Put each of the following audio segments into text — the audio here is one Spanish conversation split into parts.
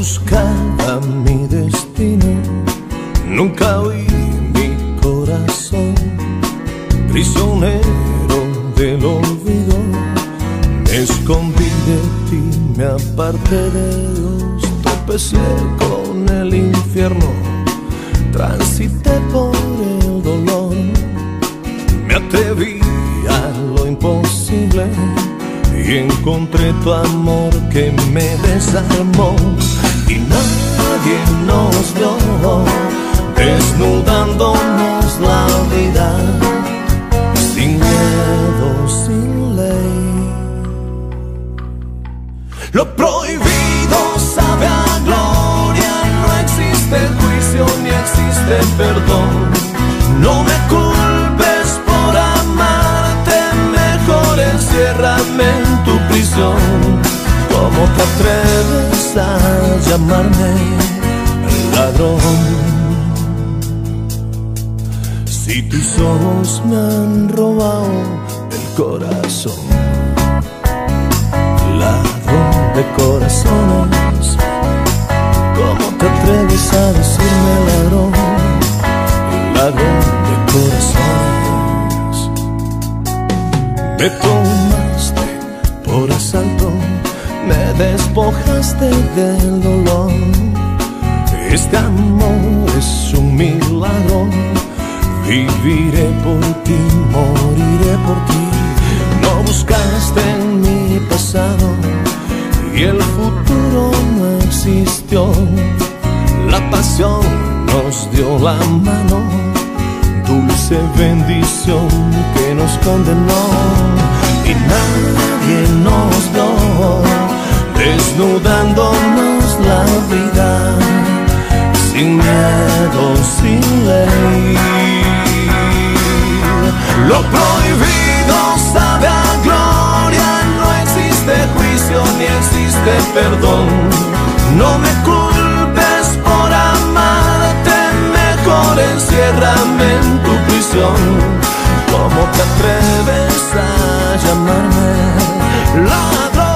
buscaba mi destino, nunca oí mi corazón, prisionero del olvido. Me escondí de ti, me aparté de Dios, tropecé con el infierno, transité por el dolor, me atreví a lo imposible y encontré tu amor que me desarmó. Y nadie nos vio desnudándonos la vida, sin miedo, sin ley. Lo prohibido sabe a gloria, no existe juicio ni existe perdón. No me culpes por amarte, mejor enciérrame en tu prisión. ¿Cómo te atreves a llamarme ladrón? Si tus ojos me han robado el corazón. Ladrón de corazones, ¿cómo te atreves a decirme ladrón? Ladrón de corazones. Me tomaste por asalto, me despojaste del dolor. Este amor es un milagro, viviré por ti, moriré por ti. No buscaste en mi pasado y el futuro no existió. La pasión nos dio la mano, dulce bendición que nos condenó. Y nadie nos vio desnudándonos la vida, sin miedo, sin ley. Lo prohibido sabe a gloria, no existe juicio ni existe perdón. No me culpes por amarte, mejor enciérrame en tu prisión. ¿Cómo te atreves a llamarme ladrón?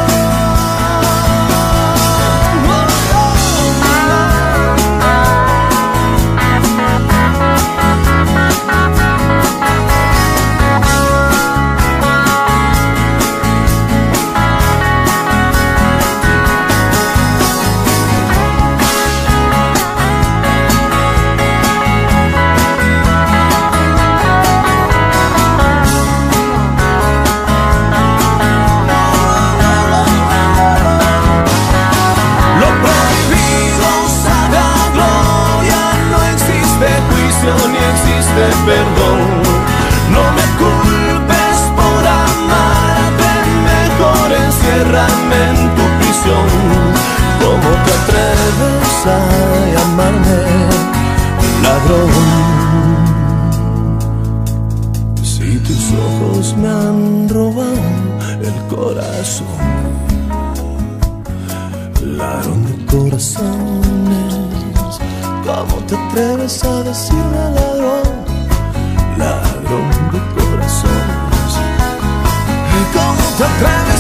Ni existe perdón. No me culpes por amarte, mejor enciérrame en tu prisión. ¿Cómo te atreves a llamarme ladrón? Si tus ojos me han robado el corazón, ladrón de corazones. ¿Cómo te atreves a decirme ladrón? Ladrón de corazones. ¿Cómo te atreves